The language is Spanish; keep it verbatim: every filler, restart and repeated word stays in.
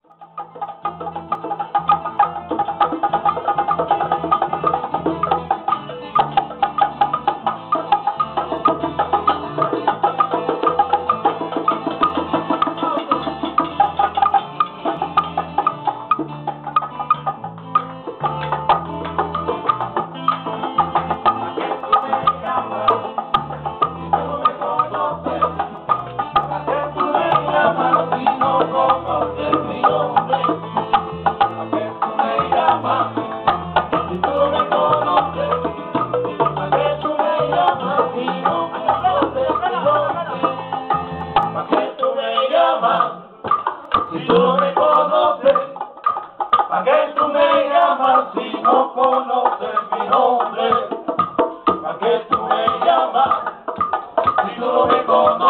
Si tú no me conoces, ¿para qué tú me llamas si no conoces mi nombre? ¿Para qué tú me llamas si tú no me conoces?